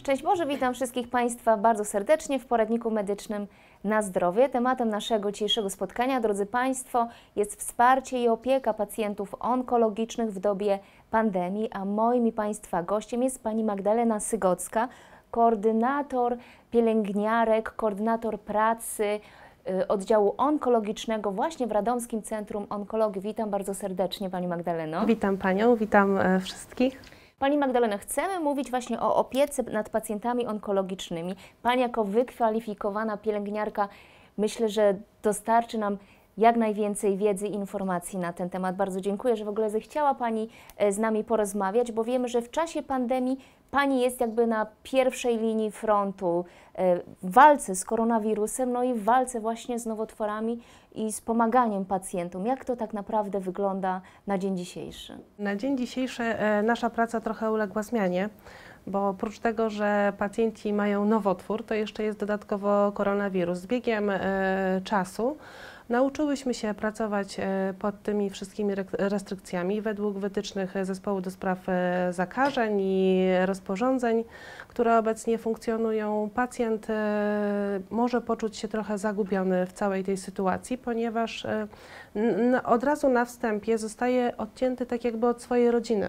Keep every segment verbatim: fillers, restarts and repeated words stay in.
Szczęść Boże, witam wszystkich Państwa bardzo serdecznie w poradniku medycznym Na Zdrowie. Tematem naszego dzisiejszego spotkania, drodzy Państwo, jest wsparcie i opieka pacjentów onkologicznych w dobie pandemii, a moim i Państwa gościem jest Pani Magdalena Sygocka, koordynator pielęgniarek, koordynator pracy oddziału onkologicznego właśnie w Radomskim Centrum Onkologii. Witam bardzo serdecznie Pani Magdaleno. Witam Panią, witam wszystkich. Pani Magdaleno, chcemy mówić właśnie o opiece nad pacjentami onkologicznymi. Pani jako wykwalifikowana pielęgniarka myślę, że dostarczy nam jak najwięcej wiedzy i informacji na ten temat. Bardzo dziękuję, że w ogóle zechciała Pani z nami porozmawiać, bo wiemy, że w czasie pandemii Pani jest jakby na pierwszej linii frontu w walce z koronawirusem, no i w walce właśnie z nowotworami i z pomaganiem pacjentom. Jak to tak naprawdę wygląda na dzień dzisiejszy? Na dzień dzisiejszy nasza praca trochę uległa zmianie, bo oprócz tego, że pacjenci mają nowotwór, to jeszcze jest dodatkowo koronawirus. Z biegiem czasu nauczyłyśmy się pracować pod tymi wszystkimi restrykcjami według wytycznych Zespołu do Spraw Zakażeń i rozporządzeń, które obecnie funkcjonują. Pacjent może poczuć się trochę zagubiony w całej tej sytuacji, ponieważ od razu na wstępie zostaje odcięty tak jakby od swojej rodziny.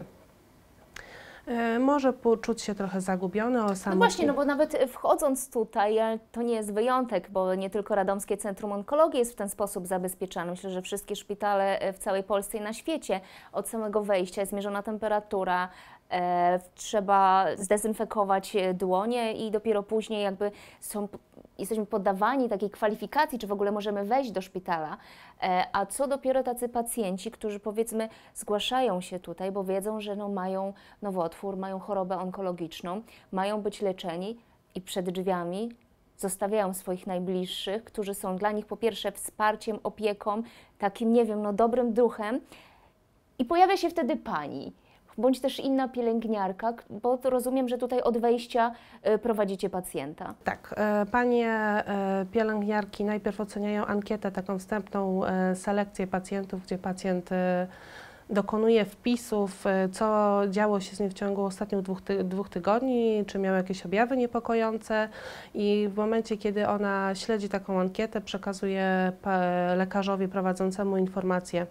Może poczuć się trochę zagubiony, osamotniony. No właśnie, no bo nawet wchodząc tutaj, to nie jest wyjątek, bo nie tylko Radomskie Centrum Onkologii jest w ten sposób zabezpieczane. Myślę, że wszystkie szpitale w całej Polsce i na świecie od samego wejścia jest mierzona temperatura, e, trzeba zdezynfekować dłonie i dopiero później jakby są, jesteśmy poddawani takiej kwalifikacji, czy w ogóle możemy wejść do szpitala. E, a co dopiero tacy pacjenci, którzy powiedzmy zgłaszają się tutaj, bo wiedzą, że no, mają nowotwór, mają chorobę onkologiczną, mają być leczeni i przed drzwiami zostawiają swoich najbliższych, którzy są dla nich po pierwsze wsparciem, opieką, takim, nie wiem, no dobrym duchem i pojawia się wtedy Pani, bądź też inna pielęgniarka, bo to rozumiem, że tutaj od wejścia prowadzicie pacjenta. Tak, Panie pielęgniarki najpierw oceniają ankietę, taką wstępną selekcję pacjentów, gdzie pacjent dokonuje wpisów, co działo się z nim w ciągu ostatnich dwóch, ty dwóch tygodni, czy miał jakieś objawy niepokojące i w momencie, kiedy ona śledzi taką ankietę, przekazuje lekarzowi prowadzącemu informację,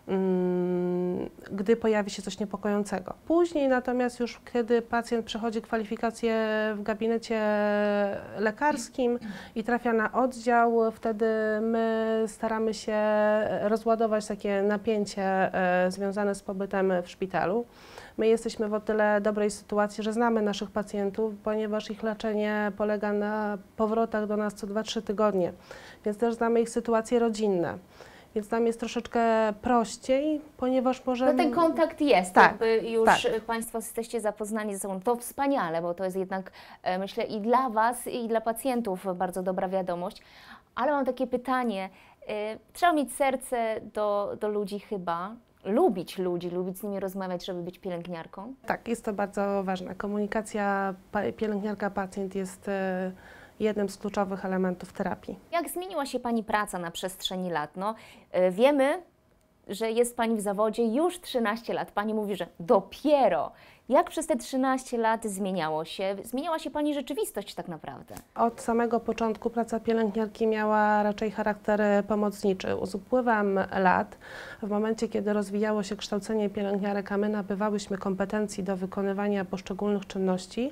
gdy pojawi się coś niepokojącego. Później natomiast już kiedy pacjent przechodzi kwalifikację w gabinecie lekarskim i trafia na oddział, wtedy my staramy się rozładować takie napięcie związane z pobytem w szpitalu. My jesteśmy w o tyle dobrej sytuacji, że znamy naszych pacjentów, ponieważ ich leczenie polega na powrotach do nas co dwa trzy tygodnie, więc też znamy ich sytuacje rodzinne. Więc nam jest troszeczkę prościej, ponieważ możemy... No ten kontakt jest, tak, jakby już tak. Państwo jesteście zapoznani ze sobą. To wspaniale, bo to jest jednak, myślę, i dla Was, i dla pacjentów bardzo dobra wiadomość. Ale mam takie pytanie. Trzeba mieć serce do, do ludzi chyba, lubić ludzi, lubić z nimi rozmawiać, żeby być pielęgniarką? Tak, jest to bardzo ważne. Komunikacja pielęgniarka-pacjent jest jednym z kluczowych elementów terapii. Jak zmieniła się Pani praca na przestrzeni lat? No, wiemy, że jest Pani w zawodzie już trzynaście lat. Pani mówi, że dopiero. Jak przez te trzynaście lat zmieniało się? Zmieniała się Pani rzeczywistość tak naprawdę? Od samego początku praca pielęgniarki miała raczej charakter pomocniczy. Z upływem lat, w momencie kiedy rozwijało się kształcenie pielęgniarek, a my nabywałyśmy kompetencji do wykonywania poszczególnych czynności,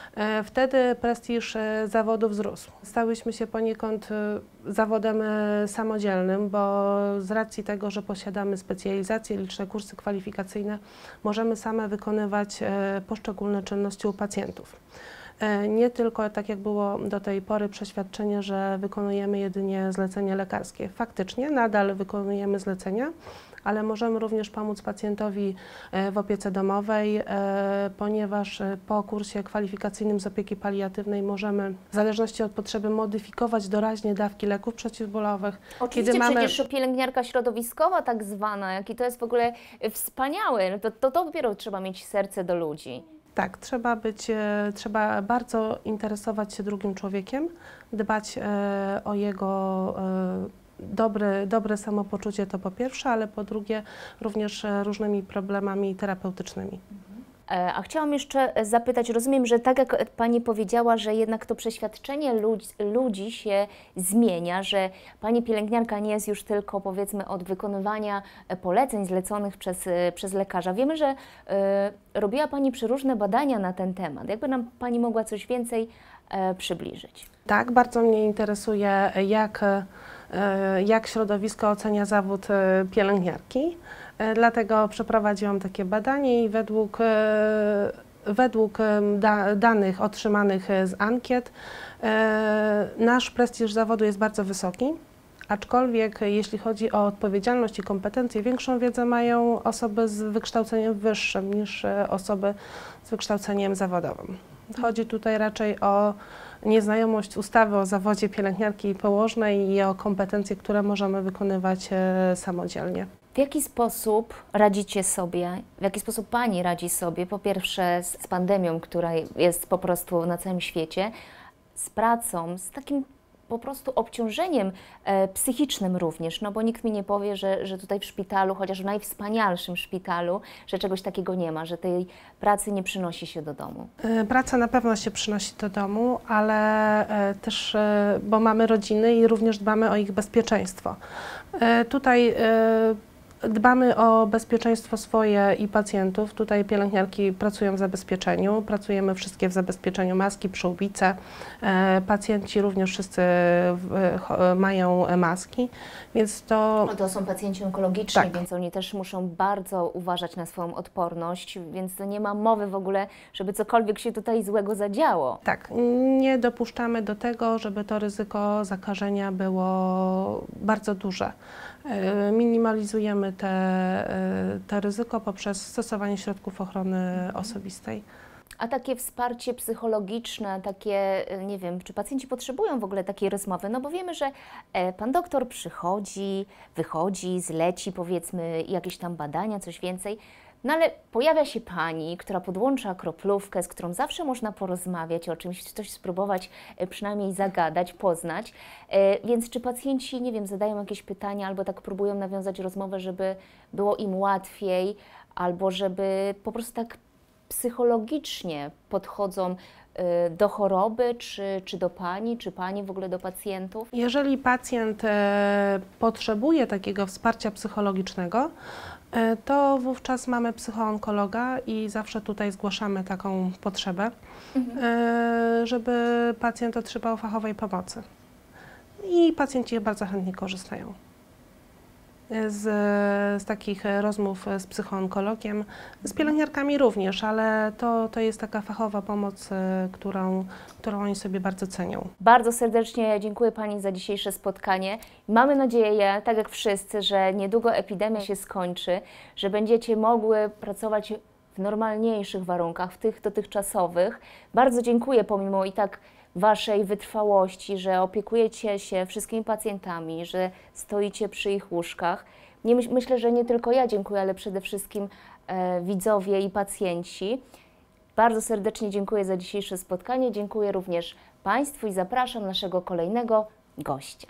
wtedy prestiż zawodu wzrósł. Stałyśmy się poniekąd zawodem samodzielnym, bo z racji tego, że posiadamy specjalizacje, liczne kursy kwalifikacyjne, możemy same wykonywać poszczególne czynności u pacjentów. Nie tylko, tak jak było do tej pory, przeświadczenie, że wykonujemy jedynie zlecenia lekarskie. Faktycznie nadal wykonujemy zlecenia, ale możemy również pomóc pacjentowi w opiece domowej, ponieważ po kursie kwalifikacyjnym z opieki paliatywnej możemy w zależności od potrzeby modyfikować doraźnie dawki leków przeciwbólowych. Oczywiście, kiedy mamy... przecież pielęgniarka środowiskowa tak zwana, jaki to jest w ogóle wspaniałe, to, to, to dopiero trzeba mieć serce do ludzi. Tak, trzeba być, trzeba bardzo interesować się drugim człowiekiem, dbać o jego dobre, dobre samopoczucie, to po pierwsze, ale po drugie również różnymi problemami terapeutycznymi. E, A chciałam jeszcze zapytać, rozumiem, że tak jak Pani powiedziała, że jednak to przeświadczenie ludzi, ludzi się zmienia, że Pani pielęgniarka nie jest już tylko, powiedzmy, od wykonywania poleceń zleconych przez, przez lekarza. Wiemy, że e, robiła Pani przeróżne badania na ten temat. Jakby nam Pani mogła coś więcej e, przybliżyć? Tak, bardzo mnie interesuje, jak, e, jak środowisko ocenia zawód e, pielęgniarki. E, Dlatego przeprowadziłam takie badanie i według, e, według e, da, danych otrzymanych e, z ankiet e, nasz prestiż zawodu jest bardzo wysoki. Aczkolwiek jeśli chodzi o odpowiedzialność i kompetencje, większą wiedzę mają osoby z wykształceniem wyższym niż e, osoby z wykształceniem zawodowym. Chodzi tutaj raczej o nieznajomość ustawy o zawodzie pielęgniarki i położnej i o kompetencje, które możemy wykonywać e, samodzielnie. W jaki sposób radzicie sobie, w jaki sposób Pani radzi sobie, po pierwsze z, z pandemią, która jest po prostu na całym świecie, z pracą, z takim po prostu obciążeniem e, psychicznym również, no bo nikt mi nie powie, że, że tutaj w szpitalu, chociaż w najwspanialszym szpitalu, że czegoś takiego nie ma, że tej pracy nie przynosi się do domu. E, Praca na pewno się przynosi do domu, ale e, też, e, bo mamy rodziny i również dbamy o ich bezpieczeństwo. E, Tutaj e, dbamy o bezpieczeństwo swoje i pacjentów. Tutaj pielęgniarki pracują w zabezpieczeniu, pracujemy wszystkie w zabezpieczeniu, maski, przyłbice. E, Pacjenci również wszyscy w, cho- mają maski, więc to... No to są pacjenci onkologiczni, Tak. więc oni też muszą bardzo uważać na swoją odporność, więc to nie ma mowy w ogóle, żeby cokolwiek się tutaj złego zadziało. Tak, nie dopuszczamy do tego, żeby to ryzyko zakażenia było bardzo duże. E, Minimalizujemy te, e, to ryzyko poprzez stosowanie środków ochrony osobistej. A takie wsparcie psychologiczne, takie, nie wiem, czy pacjenci potrzebują w ogóle takiej rozmowy? No bo wiemy, że e, pan doktor przychodzi, wychodzi, zleci powiedzmy jakieś tam badania, coś więcej, no ale pojawia się pani, która podłącza kroplówkę, z którą zawsze można porozmawiać o czymś, coś spróbować, e, przynajmniej zagadać, poznać. E, Więc czy pacjenci, nie wiem, zadają jakieś pytania albo tak próbują nawiązać rozmowę, żeby było im łatwiej, albo żeby po prostu tak psychologicznie podchodzą y, do choroby, czy, czy do Pani, czy Pani w ogóle do pacjentów? Jeżeli pacjent e, potrzebuje takiego wsparcia psychologicznego, e, to wówczas mamy psychoonkologa i zawsze tutaj zgłaszamy taką potrzebę, e, żeby pacjent otrzymał fachowej pomocy. I pacjenci bardzo chętnie korzystają z, z takich rozmów z psychoonkologiem, z pielęgniarkami również, ale to, to jest taka fachowa pomoc, e, którą, którą oni sobie bardzo cenią. Bardzo serdecznie dziękuję Pani za dzisiejsze spotkanie. Mamy nadzieję, tak jak wszyscy, że niedługo epidemia się skończy, że będziecie mogły pracować w normalniejszych warunkach, w tych dotychczasowych. Bardzo dziękuję pomimo i tak Waszej wytrwałości, że opiekujecie się wszystkimi pacjentami, że stoicie przy ich łóżkach. Nie, myśl, myślę, że nie tylko ja dziękuję, ale przede wszystkim e, widzowie i pacjenci. Bardzo serdecznie dziękuję za dzisiejsze spotkanie. Dziękuję również Państwu i zapraszam naszego kolejnego gościa.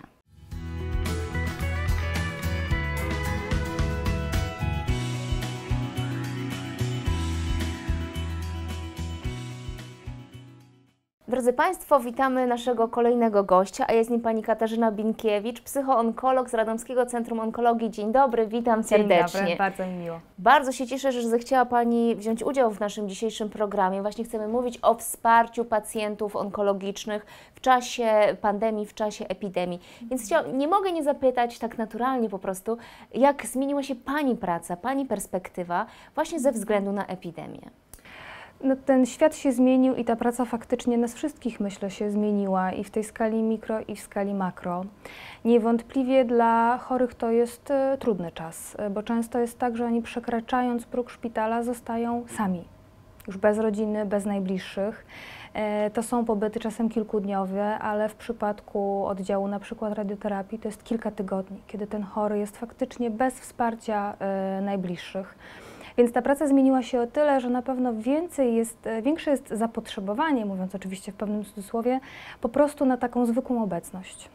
Drodzy Państwo, witamy naszego kolejnego gościa, a jest nim Pani Katarzyna Binkiewicz, psychoonkolog z Radomskiego Centrum Onkologii. Dzień dobry, witam serdecznie. Dzień dobry, bardzo mi miło. Bardzo się cieszę, że zechciała Pani wziąć udział w naszym dzisiejszym programie. Właśnie chcemy mówić o wsparciu pacjentów onkologicznych w czasie pandemii, w czasie epidemii. Więc chcia- nie mogę nie zapytać tak naturalnie po prostu, jak zmieniła się Pani praca, Pani perspektywa właśnie ze względu na epidemię. No, ten świat się zmienił i ta praca faktycznie nas wszystkich, myślę, się zmieniła i w tej skali mikro, i w skali makro. Niewątpliwie dla chorych to jest e, trudny czas, e, bo często jest tak, że oni przekraczając próg szpitala zostają sami, już bez rodziny, bez najbliższych. E, to są pobyty czasem kilkudniowe, ale w przypadku oddziału na przykład radioterapii to jest kilka tygodni, kiedy ten chory jest faktycznie bez wsparcia e, najbliższych. Więc ta praca zmieniła się o tyle, że na pewno więcej jest, większe jest zapotrzebowanie, mówiąc oczywiście w pewnym cudzysłowie, po prostu na taką zwykłą obecność.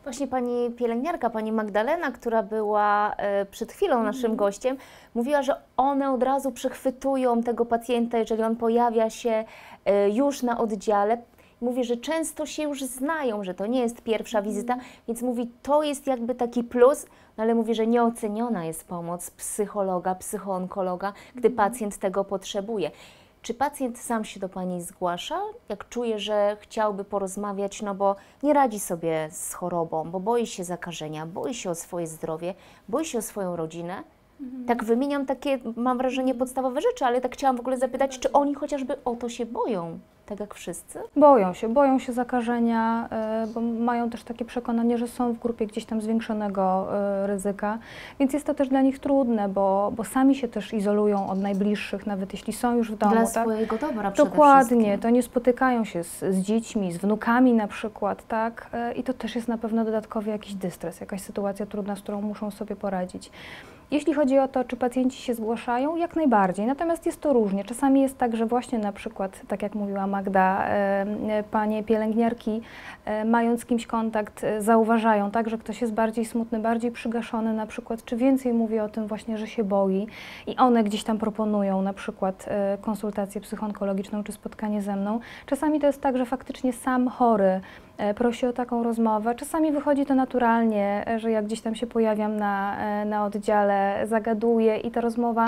Właśnie pani pielęgniarka, pani Magdalena, która była e, przed chwilą naszym gościem, mówiła, że one od razu przechwytują tego pacjenta, jeżeli on pojawia się e, już na oddziale. Mówi, że często się już znają, że to nie jest pierwsza wizyta, więc mówi, to jest jakby taki plus, no ale mówi, że nieoceniona jest pomoc psychologa, psychoonkologa, gdy pacjent tego potrzebuje. Czy pacjent sam się do pani zgłasza, jak czuje, że chciałby porozmawiać, no bo nie radzi sobie z chorobą, bo boi się zakażenia, boi się o swoje zdrowie, boi się o swoją rodzinę? Mhm. Tak wymieniam takie, mam wrażenie, podstawowe rzeczy, ale tak chciałam w ogóle zapytać, czy oni chociażby o to się boją, tak jak wszyscy? Boją się, boją się zakażenia, y, bo mają też takie przekonanie, że są w grupie gdzieś tam zwiększonego y, ryzyka, więc jest to też dla nich trudne, bo, bo sami się też izolują od najbliższych, nawet jeśli są już w domu. Dla tak? swojego dobra przede Dokładnie, wszystkim. to nie spotykają się z, z dziećmi, z wnukami na przykład, tak? Y, I to też jest na pewno dodatkowy jakiś dystres, jakaś sytuacja trudna, z którą muszą sobie poradzić. Jeśli chodzi o to, czy pacjenci się zgłaszają, jak najbardziej, natomiast jest to różnie. Czasami jest tak, że właśnie na przykład, tak jak mówiła Magda, e, panie pielęgniarki, e, mając z kimś kontakt, e, zauważają, tak, że ktoś jest bardziej smutny, bardziej przygaszony na przykład, czy więcej mówi o tym właśnie, że się boi i one gdzieś tam proponują na przykład e, konsultację psychoonkologiczną czy spotkanie ze mną. Czasami to jest tak, że faktycznie sam chory prosi o taką rozmowę. Czasami wychodzi to naturalnie, że jak gdzieś tam się pojawiam na, na oddziale, zagaduję i ta rozmowa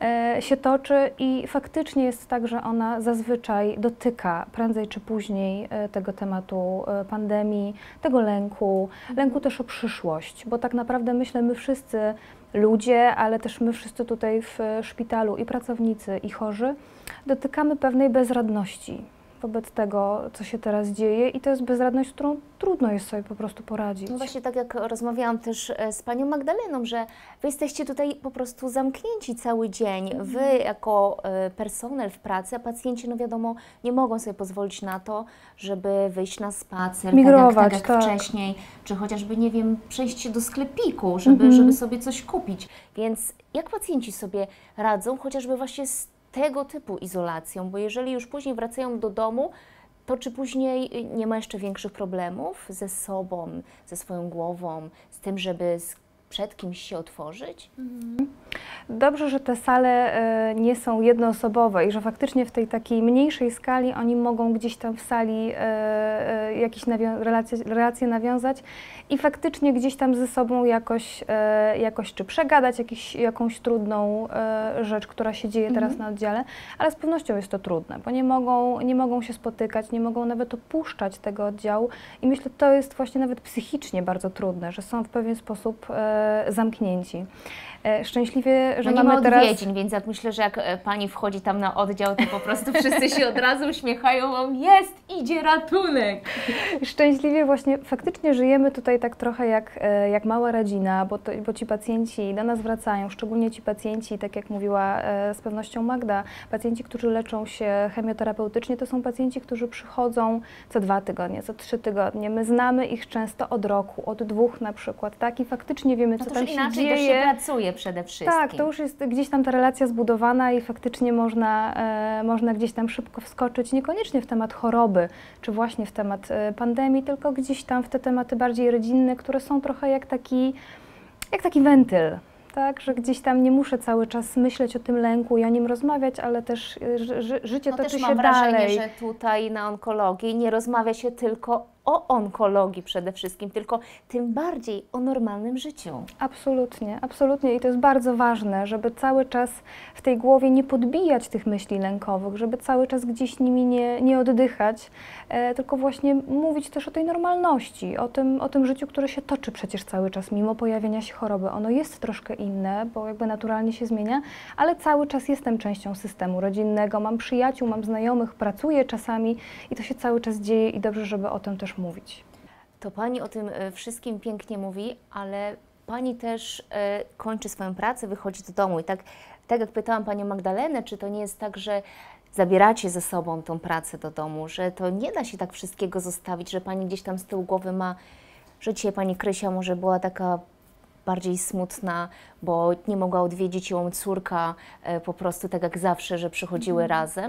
się toczy i faktycznie jest tak, że ona zazwyczaj dotyka prędzej czy później tego tematu pandemii, tego lęku, lęku też o przyszłość, bo tak naprawdę myślę, my wszyscy ludzie, ale też my wszyscy tutaj w szpitalu i pracownicy i chorzy dotykamy pewnej bezradności wobec tego, co się teraz dzieje i to jest bezradność, z którą trudno jest sobie po prostu poradzić. No właśnie tak jak rozmawiałam też z panią Magdaleną, że wy jesteście tutaj po prostu zamknięci cały dzień. Mm. Wy jako personel w pracy, a pacjenci, no wiadomo, nie mogą sobie pozwolić na to, żeby wyjść na spacer, migrować, tak jak, tak jak tak. wcześniej, czy chociażby, nie wiem, przejść się do sklepiku, żeby, mm-hmm. żeby sobie coś kupić. Więc jak pacjenci sobie radzą, chociażby właśnie z tego typu izolacją, bo jeżeli już później wracają do domu, to czy później nie ma jeszcze większych problemów ze sobą, ze swoją głową, z tym, żeby przed kimś się otworzyć? Mhm. Dobrze, że te sale e, nie są jednoosobowe i że faktycznie w tej takiej mniejszej skali oni mogą gdzieś tam w sali e, e, jakieś relacje, relacje nawiązać i faktycznie gdzieś tam ze sobą jakoś, e, jakoś czy przegadać jakiś, jakąś trudną e, rzecz, która się dzieje teraz mhm. na oddziale, ale z pewnością jest to trudne, bo nie mogą, nie mogą się spotykać, nie mogą nawet opuszczać tego oddziału i myślę, to jest właśnie nawet psychicznie bardzo trudne, że są w pewien sposób e, zamknięci. Szczęśliwie, że no nie mamy ma teraz... odwiedzin, więc jak myślę, że jak pani wchodzi tam na oddział, to po prostu wszyscy się od razu uśmiechają, wam jest, idzie ratunek. Szczęśliwie właśnie faktycznie żyjemy tutaj tak trochę jak, jak mała rodzina, bo, to, bo ci pacjenci do nas wracają, szczególnie ci pacjenci, tak jak mówiła z pewnością Magda, pacjenci, którzy leczą się chemioterapeutycznie, to są pacjenci, którzy przychodzą co dwa tygodnie, co trzy tygodnie. My znamy ich często od roku, od dwóch na przykład, tak? I faktycznie wiemy, no co to tam się inaczej dzieje. Też się pracuje przede wszystkim. Tak, to już jest gdzieś tam ta relacja zbudowana i faktycznie można, e, można gdzieś tam szybko wskoczyć, niekoniecznie w temat choroby, czy właśnie w temat e, pandemii, tylko gdzieś tam w te tematy bardziej rodzinne, które są trochę jak taki, jak taki wentyl. Tak, że gdzieś tam nie muszę cały czas myśleć o tym lęku i o nim rozmawiać, ale też ży, ży, życie no toczy też się mam wrażenie, dalej. że tutaj na onkologii nie rozmawia się tylko o onkologii przede wszystkim, tylko tym bardziej o normalnym życiu. Absolutnie, absolutnie i to jest bardzo ważne, żeby cały czas w tej głowie nie podbijać tych myśli lękowych, żeby cały czas gdzieś nimi nie, nie oddychać, e, tylko właśnie mówić też o tej normalności, o tym, o tym życiu, które się toczy przecież cały czas, mimo pojawienia się choroby. Ono jest troszkę inne, bo jakby naturalnie się zmienia, ale cały czas jestem częścią systemu rodzinnego, mam przyjaciół, mam znajomych, pracuję czasami i to się cały czas dzieje i dobrze, żeby o tym też mówić. To pani o tym wszystkim pięknie mówi, ale pani też e, kończy swoją pracę, wychodzi do domu i tak, tak jak pytałam panią Magdalenę, czy to nie jest tak, że zabieracie ze sobą tą pracę do domu, że to nie da się tak wszystkiego zostawić, że pani gdzieś tam z tyłu głowy ma, że dzisiaj pani Krysia może była taka bardziej smutna, bo nie mogła odwiedzić ją córka e, po prostu tak jak zawsze, że przychodziły mm. razem.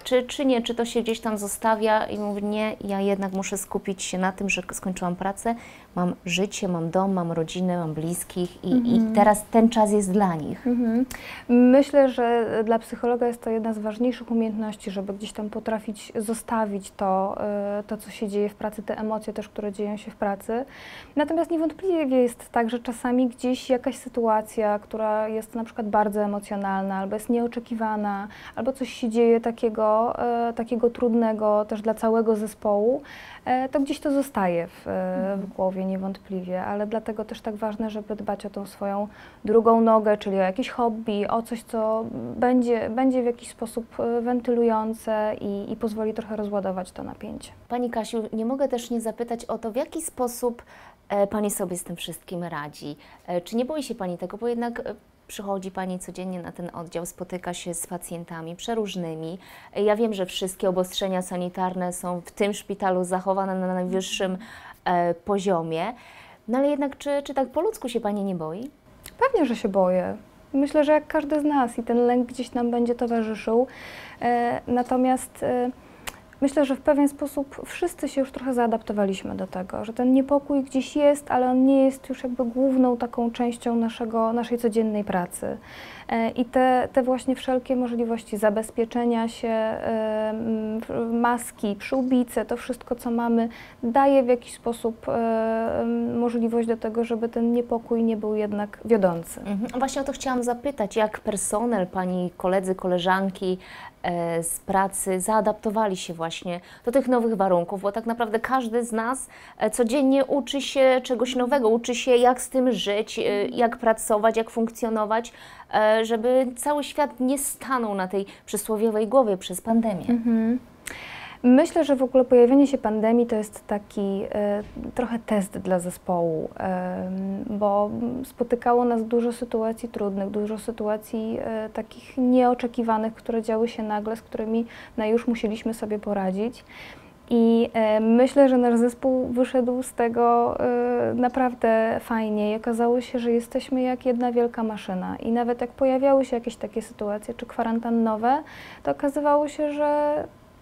Czy, czy nie? Czy to się gdzieś tam zostawia i mówi, nie, ja jednak muszę skupić się na tym, że skończyłam pracę, mam życie, mam dom, mam rodzinę, mam bliskich i, i teraz ten czas jest dla nich. Mhm. Myślę, że dla psychologa jest to jedna z ważniejszych umiejętności, żeby gdzieś tam potrafić zostawić to, to, co się dzieje w pracy, te emocje też, które dzieją się w pracy. Natomiast niewątpliwie jest tak, że czasami gdzieś jakaś sytuacja, która jest na przykład bardzo emocjonalna, albo jest nieoczekiwana, albo coś się dzieje takiego, takiego trudnego też dla całego zespołu, to gdzieś to zostaje w, w głowie niewątpliwie, ale dlatego też tak ważne, żeby dbać o tą swoją drugą nogę, czyli o jakieś hobby, o coś, co będzie, będzie w jakiś sposób wentylujące i, i pozwoli trochę rozładować to napięcie. Pani Kasiu, nie mogę też nie zapytać o to, w jaki sposób e, Pani sobie z tym wszystkim radzi. E, czy nie boi się Pani tego, bo jednak e, przychodzi Pani codziennie na ten oddział, spotyka się z pacjentami przeróżnymi. E, ja wiem, że wszystkie obostrzenia sanitarne są w tym szpitalu zachowane na najwyższym e, poziomie, no ale jednak czy, czy tak po ludzku się Pani nie boi? Pewnie, że się boję. Myślę, że jak każdy z nas i ten lęk gdzieś nam będzie towarzyszył. E, natomiast e, myślę, że w pewien sposób wszyscy się już trochę zaadaptowaliśmy do tego, że ten niepokój gdzieś jest, ale on nie jest już jakby główną taką częścią naszego, naszej codziennej pracy. E, I te, te właśnie wszelkie możliwości zabezpieczenia się, e, maski, przyłbice, to wszystko, co mamy, daje w jakiś sposób e, możliwość do tego, żeby ten niepokój nie był jednak wiodący. Mhm. Właśnie o to chciałam zapytać, jak personel, Pani koledzy, koleżanki e, z pracy zaadaptowali się właśnie do tych nowych warunków, bo tak naprawdę każdy z nas e, codziennie uczy się czegoś nowego, uczy się jak z tym żyć, e, jak pracować, jak funkcjonować, e, żeby cały świat nie stanął na tej przysłowiowej głowie przez pandemię. Mhm. Myślę, że w ogóle pojawienie się pandemii to jest taki e, trochę test dla zespołu, e, bo spotykało nas dużo sytuacji trudnych, dużo sytuacji e, takich nieoczekiwanych, które działy się nagle, z którymi no, już musieliśmy sobie poradzić. I e, myślę, że nasz zespół wyszedł z tego e, naprawdę fajnie i okazało się, że jesteśmy jak jedna wielka maszyna. I nawet jak pojawiały się jakieś takie sytuacje, czy kwarantannowe, to okazywało się, że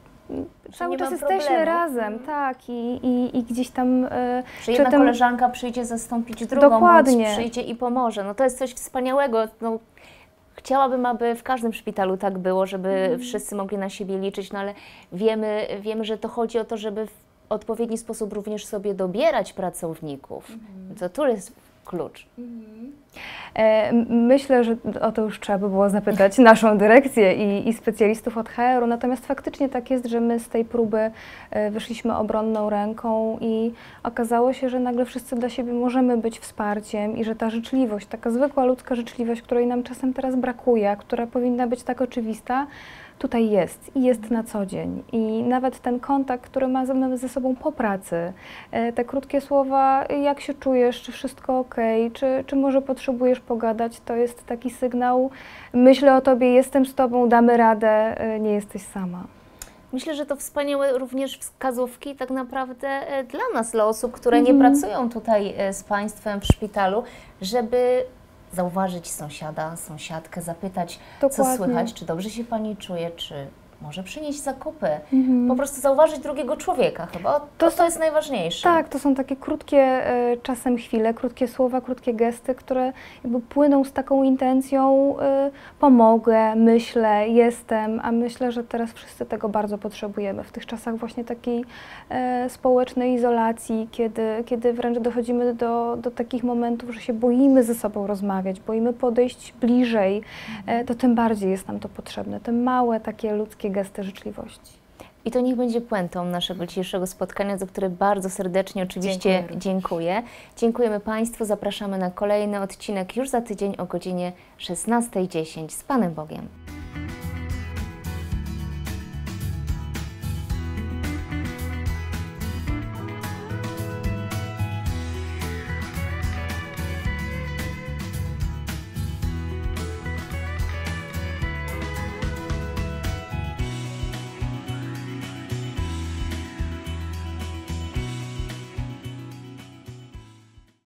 cały czas jesteśmy problemu. razem, tak, i, i, i gdzieś tam... E, Że jedna tym... koleżanka przyjdzie zastąpić drugą, Dokładnie. bądź przyjdzie i pomoże. No to jest coś wspaniałego. No, chciałabym, aby w każdym szpitalu tak było, żeby mm. wszyscy mogli na siebie liczyć, no ale wiemy, wiemy, że to chodzi o to, żeby w odpowiedni sposób również sobie dobierać pracowników. Mm. To tu jest klucz. Mm. E, myślę, że o to już trzeba by było zapytać naszą dyrekcję i, i specjalistów od H R u, natomiast faktycznie tak jest, że my z tej próby e, wyszliśmy obronną ręką i okazało się, że nagle wszyscy dla siebie możemy być wsparciem i że ta życzliwość, taka zwykła ludzka życzliwość, której nam czasem teraz brakuje, a która powinna być tak oczywista, tutaj jest i jest na co dzień. I nawet ten kontakt, który mamy ze sobą po pracy, te krótkie słowa, jak się czujesz, czy wszystko ok, czy, czy może potrzebujesz pogadać, to jest taki sygnał, myślę o tobie, jestem z tobą, damy radę, nie jesteś sama. Myślę, że to wspaniałe również wskazówki tak naprawdę dla nas, dla osób, które mm. nie pracują tutaj z Państwem w szpitalu, żeby zauważyć sąsiada, sąsiadkę, zapytać, Dokładnie. co słychać, czy dobrze się Pani czuje, czy może przynieść zakupy. Mhm. Po prostu zauważyć drugiego człowieka chyba. To, to, to jest najważniejsze. Tak, to są takie krótkie e, czasem chwile, krótkie słowa, krótkie gesty, które jakby płyną z taką intencją e, pomogę, myślę, jestem, a myślę, że teraz wszyscy tego bardzo potrzebujemy. W tych czasach właśnie takiej e, społecznej izolacji, kiedy, kiedy wręcz dochodzimy do, do takich momentów, że się boimy ze sobą rozmawiać, boimy podejść bliżej, e, to tym bardziej jest nam to potrzebne. Te małe takie ludzkie gesty życzliwości. I to niech będzie puentą naszego dzisiejszego spotkania, za które bardzo serdecznie oczywiście Dziękuję. dziękuję. Dziękujemy Państwu, zapraszamy na kolejny odcinek już za tydzień o godzinie szesnastej dziesięć. Z Panem Bogiem.